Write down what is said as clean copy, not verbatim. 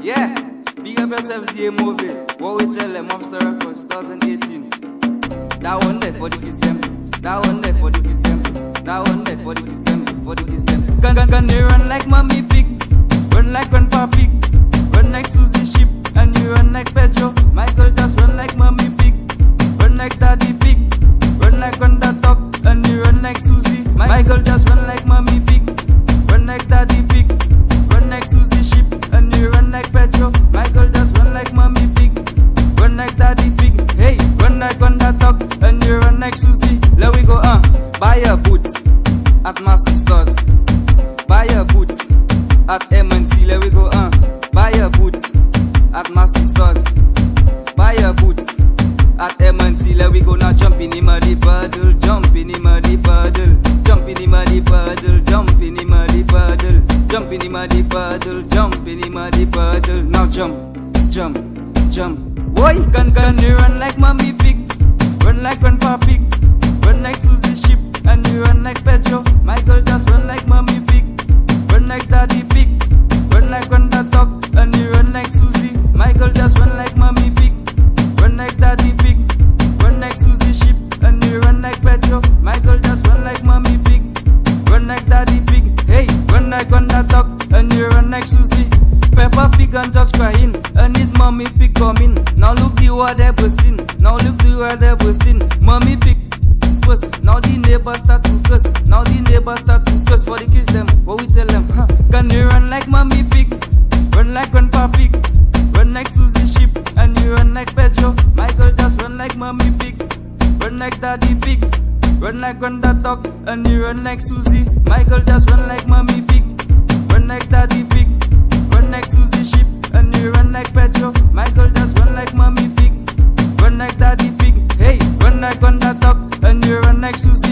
Yeah, big up yourself, DA Movie. What we tell them, Monster Records 2018. That one there for the kids them. That one there for the kids them. That one there for the kids them. For the kids them. Can they run like Mommy Pig? Run like Grandpa Pig. Run like Susie Sheep. And you run like Pedro. Michael just run like Mommy Pig. Run like Daddy Pig. Run like Grandpa Dog. And you run like Susie. Michael just run like Mommy Pig. Run like Daddy Pig. Run like Susie Sheep. And you run like Pedro. Michael just run like Mommy Pig. Run like Daddy Pig. Hey, run like Grandpa Dog. And you run like Susie. Let we go, buy your boots at my sister's. Buy your boots at MNC. Let we go, buy your boots at my sister's. Buy your boots at MNC. Let we go now. Jump in the muddy puddle. Jump in the muddy puddle. Jump in the muddy puddle. Jump in the muddy puddle. Jump in the muddy puddle. Jump in the muddy puddle. Now jump, jump, jump. Boy, can you run like Mommy Pig? Run like Grandpa Pig. Run like Susie Sheep. And you run like Pedro. Michael just run like Mommy Pig. Run like Daddy Pig. Run like Grandpa Dog. And you run like Susie. Michael just run like Mommy Pig. Run like Daddy Pig. Run like Susie Sheep. And you run like Pedro. Michael just run like Mommy Pig. Run like Daddy Pig. Hey, run like Grandpa Dog. And you run like Susie. Peppa Pig and just crying. And his Mommy Pig coming. Now look the word they're busting. Now look the word they're busting. Mommy Pig. Now the neighbors start to curse. Now the neighbors start to curse for the kids them. What we tell them? Can you run like Mommy Pig? Run like Grandpa Pig. Run like Susie Sheep. And you run like Pedro. Michael just run like Mommy Pig. Run like Daddy Pig. Run like Grandpa Dog. And you run like Susie. Michael just run like Mommy Pig. Run like Daddy Pig. Run like Susie Sheep. And you run like Pedro. Michael just run like Mommy Pig. Run like Daddy Pig. Hey, run like Grandpa Dog. And you run like Susie.